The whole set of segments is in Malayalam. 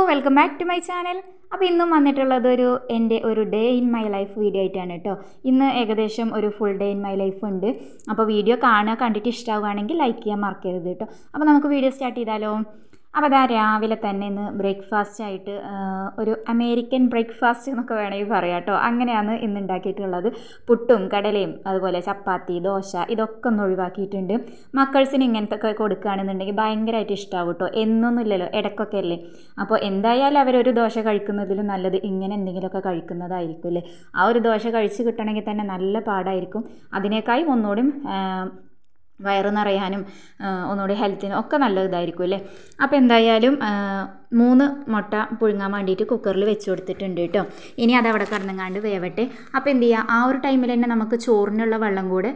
Welcome back to my channel. അപ്പോൾ ഇന്നും വന്നിട്ടുള്ളത് എൻ്റെ ഒരു day in my life video ആയിട്ടാണ് കേട്ടോ. ഇന്ന് ഏകദേശം ഒരു full day in my life ഉണ്ട്. അപ്പോൾ വീഡിയോ കണ്ടിട്ട് ഇഷ്ടമാവുകയാണെങ്കിൽ ലൈക്ക് ചെയ്യാൻ മറക്കരുത് കേട്ടോ. അപ്പോൾ നമുക്ക് വീഡിയോ സ്റ്റാർട്ട് ചെയ്താലോ. അപ്പോൾ അതാ രാവിലെ തന്നെ ഇന്ന് ബ്രേക്ക്ഫാസ്റ്റ് ആയിട്ട് ഒരു അമേരിക്കൻ ബ്രേക്ക്ഫാസ്റ്റ് എന്നൊക്കെ വേണമെങ്കിൽ പറയാം കേട്ടോ. അങ്ങനെയാണ് ഇന്ന് ഉണ്ടാക്കിയിട്ടുള്ളത്. പുട്ടും കടലയും അതുപോലെ ചപ്പാത്തി, ദോശ ഇതൊക്കെ ഒന്ന് ഒഴിവാക്കിയിട്ടുണ്ട്. മക്കൾസിന് ഇങ്ങനത്തെ ഒക്കെ കൊടുക്കുകയാണെന്നുണ്ടെങ്കിൽ ഭയങ്കരമായിട്ട് ഇഷ്ടമാവും കേട്ടോ. എന്നൊന്നും ഇല്ലല്ലോ, ഇടയ്ക്കൊക്കെ അല്ലേ. അപ്പോൾ എന്തായാലും അവരൊരു ദോശ കഴിക്കുന്നതിലും നല്ലത് ഇങ്ങനെ എന്തെങ്കിലുമൊക്കെ കഴിക്കുന്നതായിരിക്കും അല്ലേ. ആ ഒരു ദോശ കഴിച്ച് കിട്ടണമെങ്കിൽ തന്നെ നല്ല പാടായിരിക്കും. അതിനേക്കാളും ഒന്നുകൂടി വയറ് നിറയാനും ഒന്നുകൂടി ഹെൽത്തിനും ഒക്കെ നല്ല ഇതായിരിക്കും അല്ലേ. അപ്പോൾ എന്തായാലും 3 മുട്ട പുഴുങ്ങാൻ വേണ്ടിയിട്ട് കുക്കറിൽ വെച്ച് കൊടുത്തിട്ടുണ്ട് കേട്ടോ. ഇനി അതവിടെ കിടന്നങ്ങാണ്ട് വേവട്ടെ. അപ്പോൾ എന്ത് ചെയ്യുക, ആ ഒരു ടൈമിൽ തന്നെ നമുക്ക് ചോറിനുള്ള വെള്ളം കൂടെ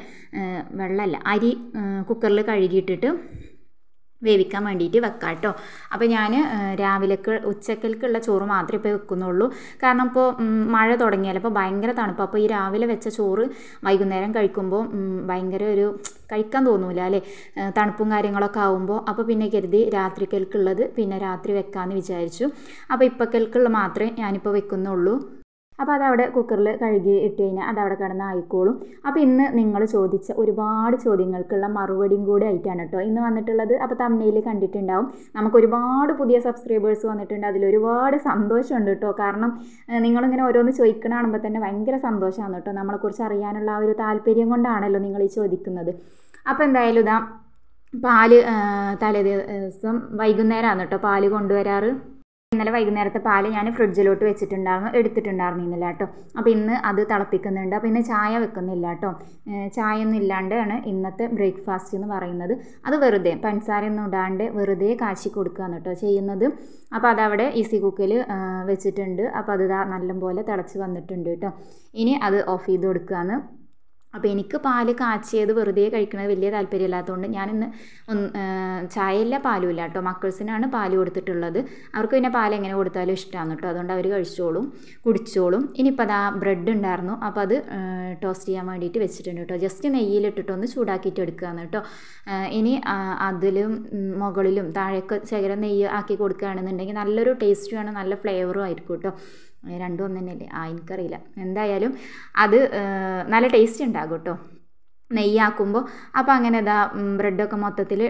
അരി കുക്കറിൽ കഴുകിയിട്ടിട്ട് വേവിക്കാൻ വേണ്ടിയിട്ട് വെക്കാം കേട്ടോ. അപ്പോൾ ഞാൻ ഉച്ചക്കൽക്കുള്ള ചോറ് മാത്രമേ ഇപ്പോൾ വെക്കുന്നുള്ളൂ. കാരണം ഇപ്പോൾ മഴ തുടങ്ങിയാലോ, അപ്പോൾ ഭയങ്കര തണുപ്പ്. അപ്പോൾ ഈ രാവിലെ വെച്ച ചോറ് വൈകുന്നേരം കഴിക്കുമ്പോൾ ഭയങ്കര കഴിക്കാൻ തോന്നൂല അല്ലേ, തണുപ്പും കാര്യങ്ങളൊക്കെ ആകുമ്പോൾ. അപ്പോൾ പിന്നെ കരുതി രാത്രിക്കൽക്കുള്ളത് പിന്നെ രാത്രി വെക്കാമെന്ന് വിചാരിച്ചു. അപ്പോൾ ഇപ്പക്കൽക്കുള്ള മാത്രമേ ഞാനിപ്പോൾ വെക്കുന്നുള്ളൂ. അപ്പോൾ അതവിടെ കുക്കറിൽ കഴുകി ഇട്ട് കഴിഞ്ഞാൽ അതവിടെ കിടന്ന് ആയിക്കോളും. അപ്പോൾ ഇന്ന് നിങ്ങൾ ചോദിച്ച ഒരുപാട് ചോദ്യങ്ങൾക്കുള്ള മറുപടിയും കൂടി ആയിട്ടാണ് കേട്ടോ ഇന്ന് വന്നിട്ടുള്ളത്. അപ്പോൾ തംബ്നെയിൽ കണ്ടിട്ടുണ്ടാവും, നമുക്ക് ഒരുപാട് പുതിയ സബ്സ്ക്രൈബേഴ്സ് വന്നിട്ടുണ്ട്. അതിലൊരുപാട് സന്തോഷമുണ്ട് കേട്ടോ. കാരണം നിങ്ങളിങ്ങനെ ഓരോന്ന് ചോദിക്കണ കാണുമ്പോൾ തന്നെ ഭയങ്കര സന്തോഷമാണ് കേട്ടോ. നമ്മളെക്കുറിച്ച് അറിയാനുള്ള ആ ഒരു താല്പര്യം കൊണ്ടാണല്ലോ നിങ്ങൾ ഈ ചോദിക്കുന്നത്. അപ്പോൾ എന്തായാലും ഇതാ പാല് തലേ ദിവസം വൈകുന്നേരമാണ് കേട്ടോ പാല് കൊണ്ടുവരാറ്. ഇന്നലെ വൈകുന്നേരത്തെ പാല് ഞാൻ ഫ്രിഡ്ജിലോട്ട് എടുത്തിട്ടുണ്ടായിരുന്നു ഇന്നലെ കേട്ടോ. അപ്പോൾ ഇന്ന് അത് തിളപ്പിക്കുന്നുണ്ട്. അപ്പോൾ ഇന്ന് ചായ വെക്കുന്നില്ല കേട്ടോ. ചായ ഒന്നും ഇല്ലാണ്ടാണ് ഇന്നത്തെ ബ്രേക്ക്ഫാസ്റ്റ് എന്ന് പറയുന്നത്. അത് വെറുതെ പഞ്ചസാരയൊന്നും ഇടാണ്ട് വെറുതെ കാച്ചി കൊടുക്കുകയാണ് കേട്ടോ ചെയ്യുന്നത്. അപ്പോൾ അതവിടെ ഈസി കുക്കിൽ വെച്ചിട്ടുണ്ട്. അപ്പോൾ അത് നല്ലപോലെ തിളച്ച് വന്നിട്ടുണ്ട് കേട്ടോ. ഇനി അത് ഓഫ് ചെയ്ത് കൊടുക്കുകയാണ്. അപ്പോൾ എനിക്ക് പാല് കാച്ചിയത് വെറുതെ കഴിക്കുന്നത് വലിയ താല്പര്യമില്ലാത്തതുകൊണ്ട് ഞാനിന്ന് ചായയില്ല പാലുമില്ല കേട്ടോ. മക്കൾസിനാണ് പാല് കൊടുത്തിട്ടുള്ളത്. അവർക്ക് പിന്നെ പാൽ എങ്ങനെ കൊടുത്താലും ഇഷ്ടമാണ് കേട്ടോ. അതുകൊണ്ട് അവർ കുടിച്ചോളും. ഇനിയിപ്പോൾ അതാ ബ്രെഡ് ഉണ്ടായിരുന്നു. അപ്പോൾ അത് ടോസ്റ്റ് ചെയ്യാൻ വേണ്ടിയിട്ട് വെച്ചിട്ടുണ്ട് കേട്ടോ. ജസ്റ്റ് നെയ്യിലിട്ടിട്ടൊന്ന് ചൂടാക്കിയിട്ട് എടുക്കുകയാണ് കേട്ടോ. ഇനി അതിലും മുകളിലും താഴേക്ക് ശകലം നെയ്യ് ആക്കി കൊടുക്കുകയാണെന്നുണ്ടെങ്കിൽ നല്ലൊരു ടേസ്റ്റുമാണ്, നല്ല ഫ്ലേവറും ആയിരിക്കും കേട്ടോ. രണ്ടും ഒന്ന് തന്നെയല്ലേ, എനിക്കറിയില്ല. എന്തായാലും അത് നല്ല ടേസ്റ്റ് ഉണ്ടാകും കേട്ടോ നെയ്യാക്കുമ്പോൾ. അപ്പോൾ അങ്ങനെ ബ്രെഡൊക്കെ മൊത്തത്തിൽ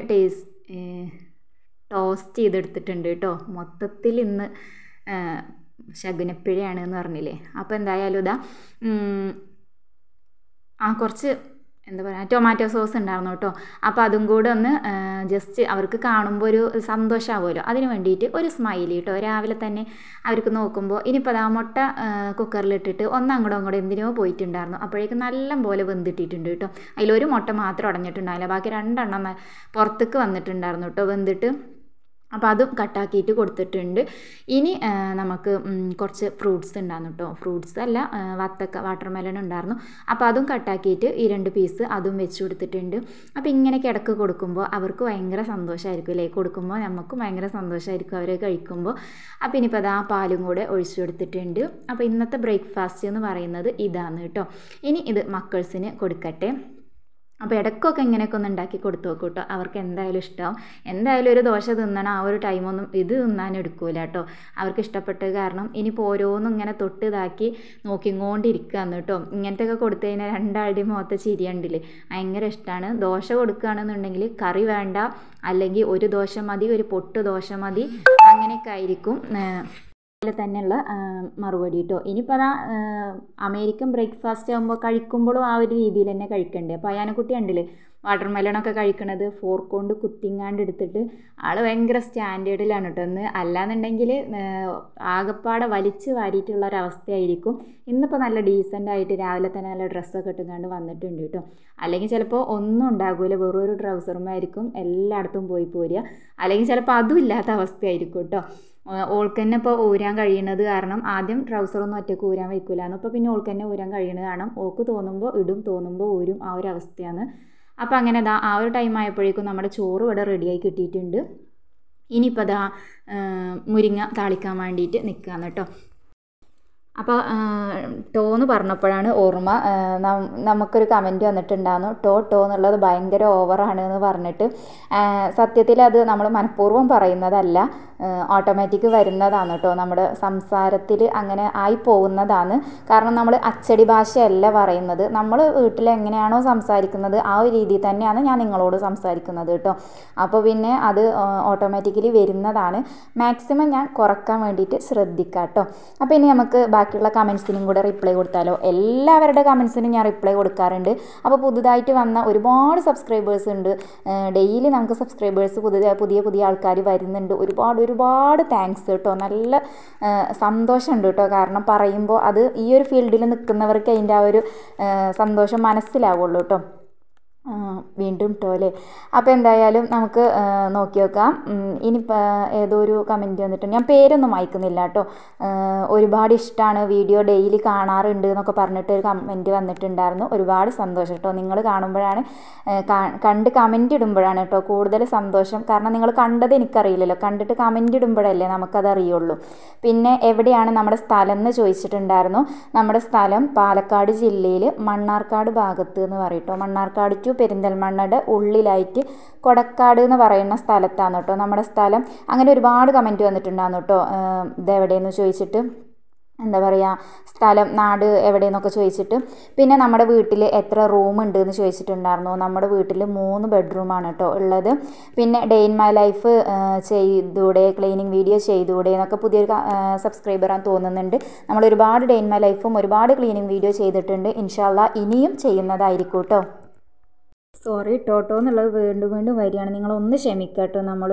ടോസ്റ്റ് ചെയ്തെടുത്തിട്ടുണ്ട് കേട്ടോ. മൊത്തത്തിൽ ഇന്ന് ശകുനപ്പിഴയാണ് എന്ന് പറഞ്ഞില്ലേ. അപ്പോൾ എന്തായാലും കുറച്ച് ടൊമാറ്റോ സോസ് ഉണ്ടായിരുന്നു കേട്ടോ. അപ്പോൾ അതും കൂടെ ഒന്ന് ജസ്റ്റ് അവർക്ക് കാണുമ്പോൾ ഒരു സന്തോഷമാവുമല്ലോ, അതിന് വേണ്ടിയിട്ട് ഒരു സ്മൈലി കേട്ടോ രാവിലെ തന്നെ അവർക്ക് നോക്കുമ്പോൾ. ഇനിയിപ്പോൾ മുട്ട കുക്കറിലിട്ടിട്ട് അങ്ങോട്ടും എന്തിനോ പോയിട്ടുണ്ടായിരുന്നു. അപ്പോഴേക്കും നല്ല പോലെ വെന്തിട്ടിട്ടുണ്ട് കേട്ടോ. അതിലൊരു മുട്ട മാത്രം ഉടഞ്ഞിട്ടുണ്ടായില്ല, ബാക്കി 2 എണ്ണം പുറത്തേക്ക് വന്നിട്ടുണ്ടായിരുന്നു കേട്ടോ വെന്തിട്ട്. അപ്പോൾ അതും കട്ടാക്കിയിട്ട് കൊടുത്തിട്ടുണ്ട്. ഇനി നമുക്ക് കുറച്ച് ഫ്രൂട്ട്സ് ഉണ്ടായിരുന്നു കേട്ടോ. ഫ്രൂട്ട്സ് അല്ല, വാട്ടർമെലൺ ഉണ്ടായിരുന്നു. അപ്പോൾ അതും കട്ടാക്കിയിട്ട് ഈ 2 പീസ് അതും വെച്ച് കൊടുത്തിട്ടുണ്ട്. അപ്പോൾ ഇങ്ങനെ കിടക്ക് കൊടുക്കുമ്പോൾ അവർക്ക് ഭയങ്കര സന്തോഷമായിരിക്കും അല്ലേ. കൊടുക്കുമ്പോൾ നമുക്കും ഭയങ്കര സന്തോഷമായിരിക്കും അവർ കഴിക്കുമ്പോൾ. അപ്പോൾ ഇനിയിപ്പോൾ പാലും കൂടെ ഒഴിച്ചു കൊടുത്തിട്ടുണ്ട്. അപ്പോൾ ഇന്നത്തെ ബ്രേക്ക്ഫാസ്റ്റ് എന്ന് പറയുന്നത് ഇതാണ് കേട്ടോ. ഇനി ഇത് മക്കൾസിന് കൊടുക്കട്ടെ. അപ്പോൾ ഇടയ്ക്കൊക്കെ ഇങ്ങനെയൊക്കെ ഒന്ന് ഉണ്ടാക്കി കൊടുത്തു നോക്കൂ കേട്ടോ. അവർക്ക് എന്തായാലും ഇഷ്ടമാവും. എന്തായാലും ഒരു ദോശ തിന്നണം ആ ഒരു ടൈമൊന്നും ഇത് തിന്നാൻ എടുക്കൂല കേട്ടോ. അവർക്ക് ഇഷ്ടപ്പെട്ടത് കാരണം ഇനിയിപ്പോൾ ഓരോന്നും ഇങ്ങനെ തൊട്ട് ഇതാക്കി നോക്കിക്കൊണ്ടിരിക്കുകയാണ് കേട്ടോ. ഇങ്ങനത്തെയൊക്കെ കൊടുത്തു കഴിഞ്ഞാൽ 2 ആളുടെയും മുഖത്തെ ചിരി കണ്ടില്ലേ, ഭയങ്കര ഇഷ്ടമാണ്. ദോശ കൊടുക്കുകയാണെന്നുണ്ടെങ്കിൽ കറി വേണ്ട, അല്ലെങ്കിൽ ഒരു ദോശ മതി, ഒരു പൊട്ട് ദോശ മതി, അങ്ങനെയൊക്കെ ആയിരിക്കും തന്നെയുള്ള മറുപടി കേട്ടോ. ഇനിയിപ്പോൾ അമേരിക്കൻ ബ്രേക്ക്ഫാസ്റ്റ് ആകുമ്പോൾ കഴിക്കുമ്പോഴും ആ ഒരു രീതിയിൽ തന്നെ കഴിക്കണ്ടേ. അപ്പോൾ അയാനക്കുട്ടി ഉണ്ടല്ലേ വാട്ടർമെലണൊക്കെ കഴിക്കണത് ഫോർക്ക് കൊണ്ട് കുത്തിങ്ങാണ്ട് എടുത്തിട്ട് ആൾ ഭയങ്കര സ്റ്റാൻഡേർഡിലാണ് കേട്ടോ ഇന്ന്. അല്ലാന്നുണ്ടെങ്കിൽ ആകപ്പാടെ വലിച്ച് വാരിയിട്ടുള്ള ഒരവസ്ഥയായിരിക്കും. ഇന്നിപ്പോൾ നല്ല ഡീസൻ്റായിട്ട് രാവിലെ തന്നെ നല്ല ഡ്രസ്സൊക്കെ ഇട്ടുകൊണ്ട് വന്നിട്ടുണ്ട് കേട്ടോ. അല്ലെങ്കിൽ ചിലപ്പോൾ ഒന്നും ഉണ്ടാകില്ല, വെറും ഒരു ട്രൗസറുമായിരിക്കും എല്ലായിടത്തും പോയി പോരുക. അല്ലെങ്കിൽ ചിലപ്പോൾ അതും ഇല്ലാത്ത അവസ്ഥയായിരിക്കും കേട്ടോ. ഓൾക്ക് തന്നെ ഇപ്പോൾ ഊരാൻ കഴിയുന്നത് കാരണം ആദ്യം ട്രൗസറൊന്നും ഒറ്റയ്ക്ക് ഊരാൻ വയ്ക്കില്ലായിരുന്നു. അപ്പോൾ പിന്നെ ഓൾക്ക് തന്നെ ഊരാൻ കഴിയുന്നത് കാരണം ഓൾക്ക് തോന്നുമ്പോൾ ഇടും, തോന്നുമ്പോൾ ഊരും, ആ ഒരു അവസ്ഥയാണ്. അപ്പോൾ അങ്ങനെ ആ ഒരു ടൈം ആയപ്പോഴേക്കും നമ്മുടെ ചോറ് ഇവിടെ റെഡിയായി കിട്ടിയിട്ടുണ്ട്. ഇനിയിപ്പോൾ മുരിങ്ങ താളിക്കാൻ വേണ്ടിയിട്ട് നിൽക്കുകയാണ് കേട്ടോ. അപ്പോൾ ടോ എന്ന് പറഞ്ഞപ്പോഴാണ് ഓർമ്മ, നമുക്കൊരു കമൻറ്റ് വന്നിട്ടുണ്ടായിരുന്നു ടോ എന്നുള്ളത് ഭയങ്കര ഓവറാണ് എന്ന് പറഞ്ഞിട്ട്. സത്യത്തിൽ അത് നമ്മൾ മനഃപൂർവ്വം പറയുന്നതല്ല, ഓട്ടോമാറ്റിക് വരുന്നതാണ് കേട്ടോ, നമ്മുടെ സംസാരത്തിൽ അങ്ങനെ ആയി പോകുന്നതാണ്. കാരണം നമ്മൾ അച്ചടി ഭാഷയല്ല പറയുന്നത്, നമ്മൾ വീട്ടിൽ എങ്ങനെയാണോ സംസാരിക്കുന്നത് ആ ഒരു രീതിയിൽ തന്നെയാണ് ഞാൻ നിങ്ങളോട് സംസാരിക്കുന്നത് കേട്ടോ. അപ്പോൾ പിന്നെ അത് ഓട്ടോമാറ്റിക്കലി വരുന്നതാണ്. മാക്സിമം ഞാൻ കുറക്കാൻ വേണ്ടിയിട്ട് ശ്രദ്ധിക്കാം കേട്ടോ. അപ്പോൾ ഇനി നമുക്ക് ബാക്കിയുള്ള കമൻസിനും കൂടെ റിപ്ലൈ കൊടുത്താലോ. എല്ലാവരുടെ കമൻസിനും ഞാൻ റിപ്ലൈ കൊടുക്കാറുണ്ട്. അപ്പോൾ പുതുതായിട്ട് വന്ന ഒരുപാട് സബ്സ്ക്രൈബേഴ്സ് ഉണ്ട്, ഡെയിലി നമുക്ക് സബ്സ്ക്രൈബേഴ്സ് പുതിയ ആൾക്കാർ വരുന്നുണ്ട്. ഒരുപാട് താങ്ക്സ് കേട്ടോ. നല്ല സന്തോഷമുണ്ട് കേട്ടോ. കാരണം പറയുമ്പോൾ അത് ഈ ഒരു ഫീൽഡിൽ നിൽക്കുന്നവർക്ക് അതിൻ്റെ ആ ഒരു സന്തോഷം മനസ്സിലാവുള്ളൂ കേട്ടോ. വീണ്ടും ടോലെ. അപ്പോൾ എന്തായാലും നമുക്ക് നോക്കി നോക്കാം. ഇനിയിപ്പോൾ ഏതോ ഒരു കമൻറ്റ് വന്നിട്ടുണ്ട്, ഞാൻ പേരൊന്നും വായിക്കുന്നില്ല കേട്ടോ. ഒരുപാട് ഇഷ്ടമാണ് വീഡിയോ, ഡെയിലി കാണാറുണ്ട് എന്നൊക്കെ പറഞ്ഞിട്ട് ഒരു കമൻറ്റ് വന്നിട്ടുണ്ടായിരുന്നു. ഒരുപാട് സന്തോഷം കേട്ടോ. നിങ്ങൾ കാണുമ്പോഴാണ് കണ്ട് കമൻറ്റ് ഇടുമ്പോഴാണ് കേട്ടോ കൂടുതൽ സന്തോഷം. കാരണം നിങ്ങൾ കണ്ടത് എനിക്കറിയില്ലല്ലോ, കണ്ടിട്ട് കമൻറ്റ് ഇടുമ്പോഴല്ലേ നമുക്കതറിയുള്ളൂ. പിന്നെ എവിടെയാണ് നമ്മുടെ സ്ഥലം എന്ന് ചോദിച്ചിട്ടുണ്ടായിരുന്നു. നമ്മുടെ സ്ഥലം പാലക്കാട് ജില്ലയിൽ മണ്ണാർക്കാട് ഭാഗത്ത് എന്ന് പറയും കേട്ടോ. മണ്ണാർക്കാട് ടു പെരിന്തൽമണ്ണയുടെ ഉള്ളിലായിട്ട് കൊടക്കാട് എന്ന് പറയുന്ന സ്ഥലത്താണ് കേട്ടോ നമ്മുടെ സ്ഥലം. അങ്ങനെ ഒരുപാട് കമൻറ്റ് വന്നിട്ടുണ്ടായിരുന്നു കേട്ടോ. ഇതെവിടെയെന്ന് ചോദിച്ചിട്ട്, എന്താ പറയുക, സ്ഥലം നാട് എവിടെയെന്നൊക്കെ ചോദിച്ചിട്ട്. പിന്നെ നമ്മുടെ വീട്ടിൽ എത്ര റൂം ഉണ്ട് എന്ന് ചോദിച്ചിട്ടുണ്ടായിരുന്നു. നമ്മുടെ വീട്ടിൽ 3 ബെഡ്റൂമാണ് കേട്ടോ ഉള്ളത്. പിന്നെ ഡേ ഇൻ മൈ ലൈഫ് ചെയ്തൂടെ, ക്ലീനിങ് വീഡിയോ ചെയ്തൂടെ എന്നൊക്കെ പുതിയൊരു സബ്സ്ക്രൈബറാന്ന് തോന്നുന്നുണ്ട്. നമ്മൾ ഒരുപാട് ഡേ ഇൻ മൈ ലൈഫും ഒരുപാട് ക്ലീനിങ് വീഡിയോ ചെയ്തിട്ടുണ്ട്. ഇൻഷാ അല്ലാഹ് ഇനിയും ചെയ്യുന്നതായിരിക്കും കേട്ടോ. സോറി ടോട്ടോ എന്നുള്ളത് വീണ്ടും വരികയാണ്, നിങ്ങളൊന്ന് ക്ഷമിക്കുക കേട്ടോ. നമ്മൾ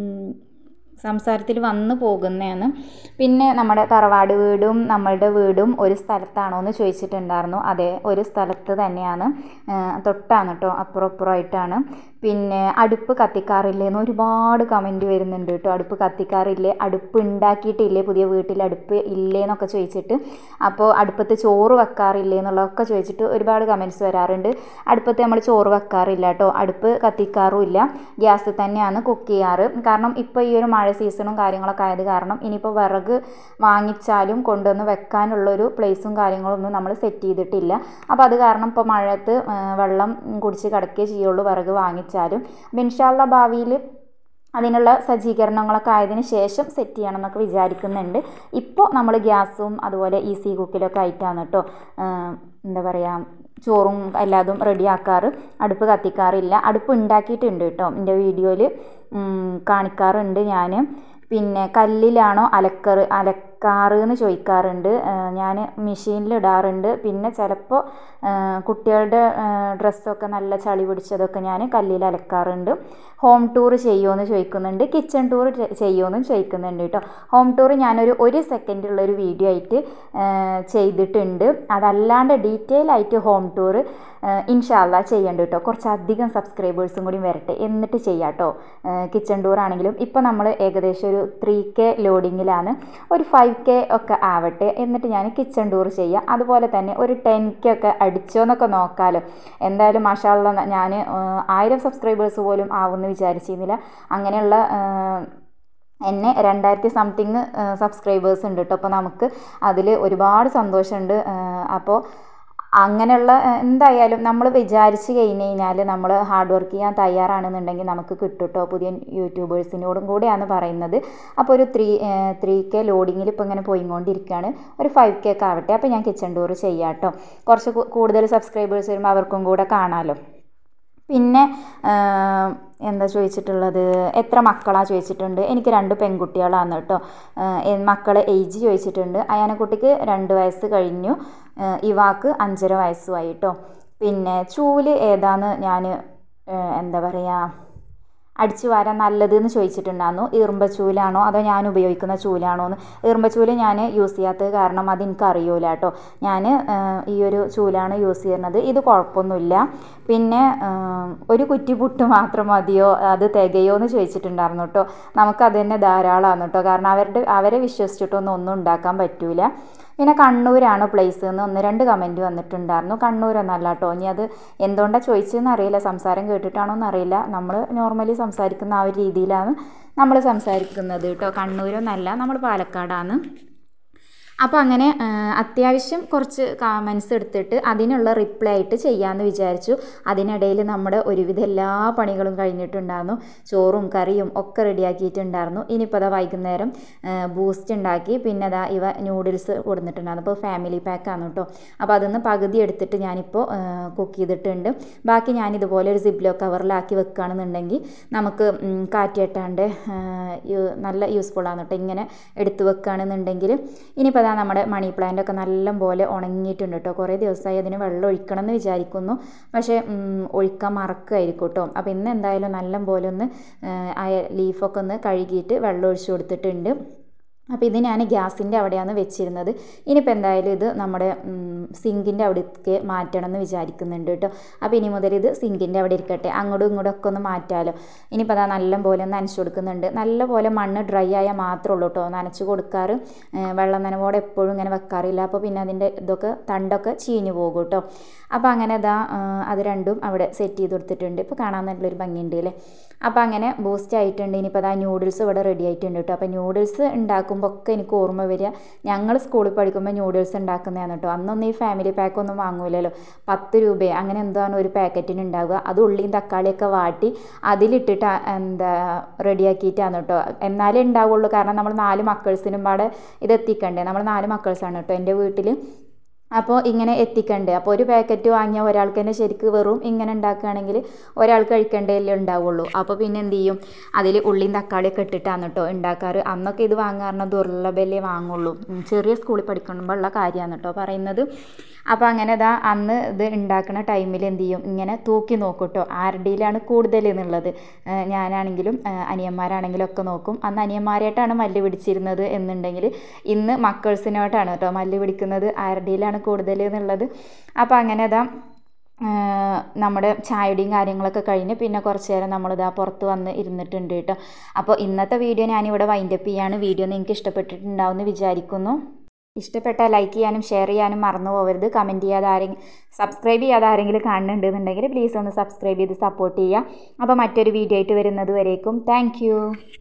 സംസാരത്തിൽ വന്നു പോകുന്നതാണ്. പിന്നെ നമ്മുടെ തറവാട് വീടും നമ്മളുടെ വീടും ഒരു സ്ഥലത്താണോ എന്ന് ചോദിച്ചിട്ടുണ്ടായിരുന്നു. അതെ, ഒരു സ്ഥലത്ത് തന്നെയാണ്, തൊട്ടാണ് കേട്ടോ, അപ്പുറമായിട്ടാണ്. പിന്നെ അടുപ്പ് കത്തിക്കാറില്ലേ എന്ന് ഒരുപാട് കമൻറ്റ് വരുന്നുണ്ട് കേട്ടോ. അടുപ്പ് കത്തിക്കാറില്ലേ, അടുപ്പ് ഉണ്ടാക്കിയിട്ടില്ലേ, പുതിയ വീട്ടിൽ അടുപ്പ് ഇല്ലേ എന്നൊക്കെ ചോദിച്ചിട്ട്. അപ്പോൾ അടുപ്പത്ത് ചോറ് വെക്കാറില്ലേ എന്നുള്ളതൊക്കെ ചോദിച്ചിട്ട് ഒരുപാട് കമൻറ്റ്സ് വരാറുണ്ട്. അടുപ്പത്ത് നമ്മൾ ചോറ് വെക്കാറില്ല കേട്ടോ, അടുപ്പ് കത്തിക്കാറുമില്ല, ഗ്യാസിൽ തന്നെയാണ് കുക്ക് ചെയ്യാറ്. കാരണം ഇപ്പോൾ ഈ ഒരു മഴ സീസണും കാര്യങ്ങളൊക്കെ ആയത് കാരണം ഇനിയിപ്പോൾ വിറക് വാങ്ങിച്ചാലും കൊണ്ടുവന്ന് വെക്കാനുള്ളൊരു പ്ലേസും കാര്യങ്ങളൊന്നും നമ്മൾ സെറ്റ് ചെയ്തിട്ടില്ല. അപ്പോൾ അത് കാരണം ഇപ്പോൾ മഴയത്ത് വെള്ളം കുടിച്ച് കിടക്കുകയേ ചെയ്യുള്ളൂ വിറക് വാങ്ങിച്ചാലും. അപ്പോൾ ഇൻഷാ അല്ലാഹ് ഭാവിയിൽ അതിനുള്ള സജ്ജീകരണങ്ങളൊക്കെ ആയതിനു ശേഷം സെറ്റ് ചെയ്യണം എന്നൊക്കെ വിചാരിക്കുന്നുണ്ട്. ഇപ്പോൾ നമ്മൾ ഗ്യാസും അതുപോലെ ഈസി കുക്കിലൊക്കെ ആയിട്ടാണ് കേട്ടോ എന്താ പറയുക ചോറും എല്ലാതും റെഡിയാക്കാറ്. അടുപ്പ് കത്തിക്കാറില്ല. അടുപ്പ് ഉണ്ടാക്കിയിട്ടുണ്ട് കേട്ടോ, എൻ്റെ വീഡിയോയിൽ കാണിക്കാറുണ്ട് ഞാൻ. പിന്നെ കല്ലിലാണോ അലക്കാറ് എന്ന് ചോദിക്കാറുണ്ട്. ഞാൻ മെഷീനിൽ ഇടാറുണ്ട്. പിന്നെ ചിലപ്പോൾ കുട്ടികളുടെ ഡ്രസ്സൊക്കെ നല്ല ചളി പിടിച്ചതൊക്കെ ഞാൻ കല്ലിൽ അലക്കാറുണ്ട്. ഹോം ടൂർ ചെയ്യുമോ എന്ന് ചോദിക്കുന്നുണ്ട്. കിച്ചൺ ടൂർ ചെയ്യുമോ എന്നും ചോദിക്കുന്നുണ്ട് കേട്ടോ. ഹോം ടൂർ ഞാനൊരു 1 സെക്കൻഡുള്ളൊരു വീഡിയോ ആയിട്ട് ചെയ്തിട്ടുണ്ട്. അതല്ലാണ്ട് ഡീറ്റെയിൽ ആയിട്ട് ഹോം ടൂർ ഇൻഷാ അല്ലാഹ് ചെയ്യണ്ട കേട്ടോ. കുറച്ചധികം സബ്സ്ക്രൈബേഴ്സും കൂടി വരട്ടെ എന്നിട്ട് ചെയ്യാം കേട്ടോ. കിച്ചൺ ടൂർ ആണെങ്കിലും ഇപ്പോൾ നമ്മൾ ഏകദേശം ഒരു 3K ലോഡിങ്ങിലാണ്. ഒരു 5K ഒക്കെ ആവട്ടെ എന്നിട്ട് ഞാൻ കിച്ചൺ ടൂർ ചെയ്യാം. അതുപോലെ തന്നെ ഒരു 10K ഒക്കെ അടിച്ചോ എന്നൊക്കെ നോക്കാമല്ലോ. എന്തായാലും മാഷാ അല്ലാഹ് ഞാൻ 1000 സബ്സ്ക്രൈബേഴ്സ് പോലും ആവുമെന്ന് വിചാരിച്ചിരുന്നില്ല. അങ്ങനെയുള്ള എന്നെ 2000 സംതിങ് സബ്സ്ക്രൈബേഴ്സ് ഉണ്ട് കേട്ടോ. അപ്പോൾ നമുക്ക് അതിൽ ഒരുപാട് സന്തോഷമുണ്ട്. അപ്പോൾ അങ്ങനെയുള്ള എന്തായാലും നമ്മൾ വിചാരിച്ച് കഴിഞ്ഞ് കഴിഞ്ഞാൽ നമ്മൾ ഹാർഡ് വർക്ക് ചെയ്യാൻ തയ്യാറാണെന്നുണ്ടെങ്കിൽ നമുക്ക് കിട്ടും കേട്ടോ. പുതിയ യൂട്യൂബേഴ്സിനോടും കൂടെയാണ് പറയുന്നത്. അപ്പോൾ ഒരു 3K ലോഡിങ്ങിൽ ഇപ്പോൾ ഇങ്ങനെ പോയിക്കൊണ്ടിരിക്കുകയാണ്. ഒരു 5K ഒക്കെ ആവട്ടെ, അപ്പോൾ ഞാൻ കിച്ചൺ ടൂർ ചെയ്യാം കേട്ടോ. കുറച്ച് കൂടുതൽ സബ്സ്ക്രൈബേഴ്സ് വരുമ്പോൾ അവർക്കും കൂടെ കാണാമല്ലോ. പിന്നെ എന്താ ചോദിച്ചിട്ടുള്ളത്, എത്ര മക്കളാണ് ചോദിച്ചിട്ടുണ്ട്. എനിക്ക് 2 പെൺകുട്ടികളാണ് കേട്ടോ. മക്കളെ ഏജ് ചോദിച്ചിട്ടുണ്ട്. അയാനക്കുട്ടിക്ക് 2 വയസ്സ് കഴിഞ്ഞു, ഇവാക്ക് 5.5 വയസ്സുമായി കേട്ടോ. പിന്നെ ചൂല് ഏതാന്ന് ഞാൻ എന്താ പറയുക അടിച്ചു വാരാൻ നല്ലതെന്ന് ചോദിച്ചിട്ടുണ്ടായിരുന്നു. ഈർമ്പച്ചൂലാണോ അതോ ഞാൻ ഉപയോഗിക്കുന്ന ചൂലാണോ എന്ന്. ഈർമ്പച്ചൂല് ഞാൻ യൂസ് ചെയ്യാത്തത് കാരണം അതെനിക്ക് അറിയൂല കേട്ടോ. ഞാൻ ഈ ഒരു ചൂലാണ് യൂസ് ചെയ്യുന്നത്. ഇത് കുഴപ്പമൊന്നുമില്ല. പിന്നെ ഒരു കുറ്റി പുട്ട് മാത്രം മതിയോ, അത് തികയോ എന്ന് ചോദിച്ചിട്ടുണ്ടായിരുന്നു കേട്ടോ. നമുക്കത് തന്നെ ധാരാളമാണ് കേട്ടോ. കാരണം അവരെ വിശ്വസിച്ചിട്ടൊന്നും ഉണ്ടാക്കാൻ പറ്റൂല. പിന്നെ കണ്ണൂരാണ് പ്ലേസ് എന്ന് 1-2 കമൻറ്റ് വന്നിട്ടുണ്ടായിരുന്നു. കണ്ണൂരൊന്നല്ല കേട്ടോ. ഇനി അത് എന്തുകൊണ്ടാണ് ചോദിച്ചതെന്ന് അറിയില്ല, സംസാരം കേട്ടിട്ടാണോ എന്നറിയില്ല. നമ്മൾ നോർമലി സംസാരിക്കുന്ന ആ ഒരു രീതിയിലാണ് നമ്മൾ സംസാരിക്കുന്നത് കേട്ടോ. കണ്ണൂരൊന്നല്ല, നമ്മൾ പാലക്കാടാണ്. അപ്പോൾ അങ്ങനെ അത്യാവശ്യം കുറച്ച് കമൻസ് എടുത്തിട്ട് അതിനുള്ള റിപ്ലൈ ആയിട്ട് ചെയ്യാമെന്ന് വിചാരിച്ചു. അതിനിടയിൽ നമ്മുടെ ഒരുവിധ എല്ലാ പണികളും കഴിഞ്ഞിട്ടുണ്ടായിരുന്നു. ചോറും കറിയും ഒക്കെ റെഡിയാക്കിയിട്ടുണ്ടായിരുന്നു. ഇനിയിപ്പോൾ അതാ വൈകുന്നേരം ബൂസ്റ്റ് ഉണ്ടാക്കി. പിന്നെ അതാ ഇവ നൂഡിൽസ് കൊടുത്തിട്ടുണ്ടായിരുന്നു. അപ്പോൾ ഫാമിലി പാക്കാണ് കേട്ടോ. അപ്പോൾ അതിൽ നിന്ന് പകുതി എടുത്തിട്ട് ഞാനിപ്പോൾ കുക്ക് ചെയ്തിട്ടുണ്ട്. ബാക്കി ഞാനിതുപോലെ ഒരു സിബ്ലോ കവറിലാക്കി വെക്കുകയാണെന്നുണ്ടെങ്കിൽ നമുക്ക് കാറ്റ് തട്ടാണ്ട് നല്ല യൂസ്ഫുള്ളാണ് കേട്ടോ. ഇങ്ങനെ എടുത്ത് വെക്കുകയാണെന്നുണ്ടെങ്കിൽ. ഇനിയിപ്പോൾ അതാ നമ്മുടെ മണി പ്ലാന്റ് ഒക്കെ നല്ലപോലെ ഉണങ്ങിയിട്ടുണ്ട് കേട്ടോ. കുറേ ദിവസമായി അതിന് വെള്ളം ഒഴിക്കണം എന്ന് വിചാരിക്കുന്നു. പക്ഷേ ഒഴിക്കാൻ മറക്കുമായിരിക്കും കേട്ടോ. അപ്പോൾ ഇന്ന് എന്തായാലും നല്ലപോലെ ഒന്ന് ആ ലീഫൊക്കെ ഒന്ന് കഴുകിയിട്ട് വെള്ളം ഒഴിച്ച് കൊടുത്തിട്ടുണ്ട്. അപ്പോൾ ഇത് ഞാൻ ഗ്യാസിൻ്റെ അവിടെയാണ് വെച്ചിരുന്നത്. ഇനിയിപ്പോൾ എന്തായാലും ഇത് നമ്മുടെ സിങ്കിൻ്റെ അവിടേക്ക് മാറ്റണം എന്ന് വിചാരിക്കുന്നുണ്ട് കേട്ടോ. അപ്പോൾ ഇനി മുതൽ ഇത് സിങ്കിൻ്റെ അവിടെ ഇരിക്കട്ടെ. അങ്ങോട്ടും ഇങ്ങോട്ടും ഒക്കെ ഒന്ന് മാറ്റാമല്ലോ. ഇനിയിപ്പോൾ അതാ നല്ലപോലെ ഒന്ന് നനച്ച് കൊടുക്കുന്നുണ്ട്. നല്ലപോലെ മണ്ണ് ഡ്രൈ ആയാൽ മാത്രമേ ഉള്ളൂ കേട്ടോ നനച്ച് കൊടുക്കാറ്. വെള്ളം നനവോടെ എപ്പോഴും ഇങ്ങനെ വെക്കാറില്ല. അപ്പോൾ പിന്നെ അതിൻ്റെ ഇതൊക്കെ തണ്ടൊക്കെ ചീഞ്ഞു പോകും കേട്ടോ. അപ്പോൾ അങ്ങനെ ഇതാ അത് രണ്ടും അവിടെ സെറ്റ് ചെയ്ത് കൊടുത്തിട്ടുണ്ട്. ഇപ്പോൾ കാണാൻ നല്ലൊരു ഭംഗിയുണ്ട് അല്ലേ. അപ്പോൾ അങ്ങനെ ബൂസ്റ്റ് ആയിട്ടുണ്ട്. ഇനിയിപ്പോൾ അതാ നൂഡിൽസ് ഇവിടെ റെഡി ആയിട്ടുണ്ട് കേട്ടോ. അപ്പോൾ നൂഡിൽസ് ഉണ്ടാക്കുമ്പോൾ ഒക്കെ എനിക്ക് ഓർമ്മ വരിക, ഞങ്ങൾ സ്കൂളിൽ പഠിക്കുമ്പോൾ നൂഡിൽസ് ഉണ്ടാക്കുന്നതാണ് കേട്ടോ. അന്നൊന്നും ഈ ഫാമിലി പാക്കൊന്നും വാങ്ങൂലല്ലോ. 10 രൂപ അങ്ങനെ എന്താണ് ഒരു പാക്കറ്റിന് ഉണ്ടാവുക. അത് ഉള്ളിയും തക്കാളിയൊക്കെ വാട്ടി അതിലിട്ടിട്ട് റെഡിയാക്കിയിട്ടാണ് കേട്ടോ. എന്നാലേ ഉണ്ടാവുള്ളൂ. കാരണം നമ്മൾ 4 മക്കൾസിനും പാടെ ഇത് എത്തിക്കണ്ടേ. നമ്മൾ 4 മക്കൾസാണ് കേട്ടോ എൻ്റെ വീട്ടിൽ. അപ്പോൾ ഇങ്ങനെ എത്തിക്കണ്ടേ. അപ്പോൾ ഒരു പാക്കറ്റ് വാങ്ങിയ ഒരാൾക്ക് തന്നെ ശരിക്ക് വെറും ഇങ്ങനെ ഉണ്ടാക്കുകയാണെങ്കിൽ ഒരാൾക്ക് കഴിക്കേണ്ടതല്ലേ ഉണ്ടാവുള്ളൂ. അപ്പോൾ പിന്നെ എന്ത് ചെയ്യും, അതിൽ ഉള്ളിയും തക്കാളിയൊക്കെ ഇട്ടിട്ടാണ് കേട്ടോ ഉണ്ടാക്കാറ്. അന്നൊക്കെ ഇത് വാങ്ങാറുണ്ട് ദുർലഭല്ലേ വാങ്ങുള്ളൂ. ചെറിയ സ്കൂളിൽ പഠിക്കുമ്പോൾ ഉള്ള കാര്യമാണ് കേട്ടോ പറയുന്നത്. അപ്പോൾ അങ്ങനെ ഇതാ അന്ന് ഇത് ഉണ്ടാക്കുന്ന ടൈമിൽ എന്ത് ചെയ്യും, ഇങ്ങനെ തൂക്കി നോക്കും കേട്ടോ ആരുടെയിലാണ് കൂടുതൽ എന്നുള്ളത്. ഞാനാണെങ്കിലും അനിയന്മാരാണെങ്കിലും ഒക്കെ നോക്കും. അന്ന് അനിയന്മാരായിട്ടാണ് മല്ല് പിടിച്ചിരുന്നത് എന്നുണ്ടെങ്കിൽ ഇന്ന് മക്കൾസിനോട്ടാണ് കേട്ടോ മല്ല് പിടിക്കുന്നത്, ആരുടെയിലാണ് കൂടുതൽ എന്നുള്ളത്. അപ്പോൾ അങ്ങനെ ഇതാ നമ്മുടെ ചായയുടെയും കാര്യങ്ങളൊക്കെ കഴിഞ്ഞ് പിന്നെ കുറച്ച് നേരം നമ്മളിതാ പുറത്ത് വന്ന് ഇരുന്നിട്ടുണ്ട് കേട്ടോ. അപ്പോൾ ഇന്നത്തെ വീഡിയോ ഞാനിവിടെ വൈൻഡപ്പ് ചെയ്യാണ്. വീഡിയോ നിങ്ങൾക്ക് ഇഷ്ടപ്പെട്ടിട്ടുണ്ടാവും എന്ന് വിചാരിക്കുന്നു. ഇഷ്ടപ്പെട്ടാൽ ലൈക്ക് ചെയ്യാനും ഷെയർ ചെയ്യാനും മറന്നു പോകരുത്. കമൻറ്റ് ചെയ്യാതെ സബ്സ്ക്രൈബ് ചെയ്യാതെ ആരെങ്കിലും കാണുന്നുണ്ടെന്നുണ്ടെങ്കിൽ പ്ലീസ് ഒന്ന് സബ്സ്ക്രൈബ് ചെയ്ത് സപ്പോർട്ട് ചെയ്യുക. അപ്പോൾ മറ്റൊരു വീഡിയോ ആയിട്ട് വരുന്നത് വരേക്കും താങ്ക്